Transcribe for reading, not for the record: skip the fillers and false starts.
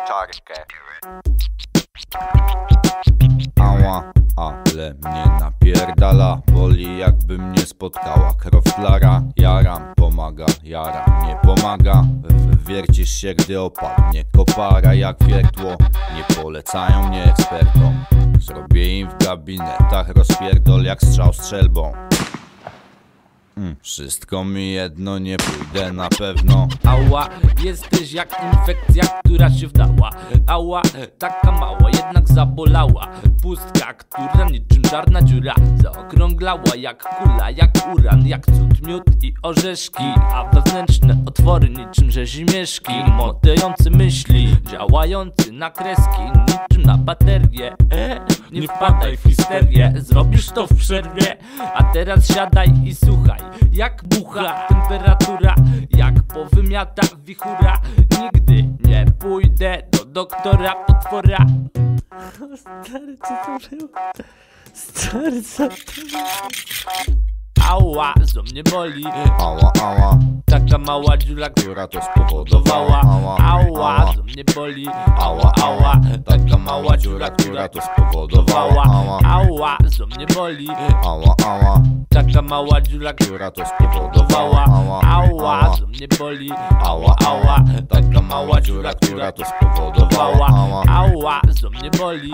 pieczarkę. Ała, ale mnie napierdala. Boli jakby mnie spotkała krowklara. Jaram, pomaga, jaram, nie pomaga. Wiercisz się, gdy opadnie kopara jak wiertło. Nie polecają mnie ekspertom. Zrobię im w gabinetach rozpierdol jak strzał strzelbą. Wszystko mi jedno, nie pójdę na pewno. Ała, jesteś jak infekcja, która się wdała. Ała, taka mała, jednak zabolała. Pustka, która niczym czarna dziura zaokrąglała jak kula, jak uran, jak cud, miód i orzeszki. A wewnętrzne otwory niczym rzezimieszki. Montujący myśli, działający na kreski, niczym na baterię. Nie wpadaj w histerię, zrobisz to w przerwie. A teraz siadaj i słuchaj, jak bucha temperatura, jak powymiata wichura. Nigdy nie pójdę do doktora potwora. Stary, co to było? Stary, co to było? Ała, co mnie boli. Ała, ała, Taka mała dziura, która to spowodowała. Ała, co mnie boli. Ała, ała, taka mała dziura, która to spowodowała. Ała, co mnie boli. Ała, ała, Taka mała dziura, która to spowodowała. Ała, co mnie boli. Ała, ała, taka mała dziura, która to spowodowała. Ała, co mnie boli.